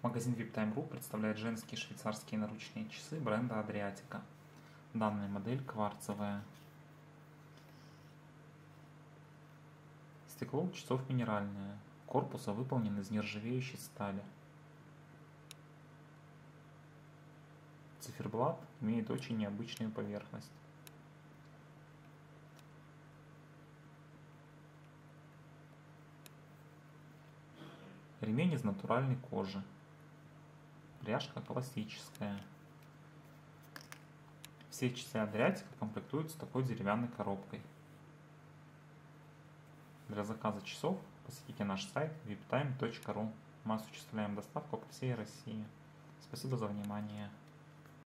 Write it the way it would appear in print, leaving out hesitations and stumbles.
Магазин VIPTime.ru представляет женские швейцарские наручные часы бренда Adriatica. Данная модель кварцевая. Стекло у часов минеральное. Корпус выполнен из нержавеющей стали. Циферблат имеет очень необычную поверхность. Ремень из натуральной кожи. Пряжка классическая. Все часы Adriatica комплектуются такой деревянной коробкой. Для заказа часов посетите наш сайт viptime.ru. Мы осуществляем доставку по всей России. Спасибо за внимание.